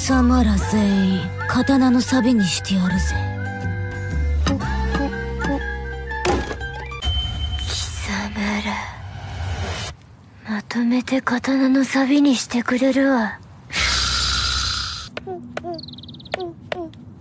貴様ら全員刀の錆にしてやるぜ。貴様らまとめて刀の錆にしてくれるわ。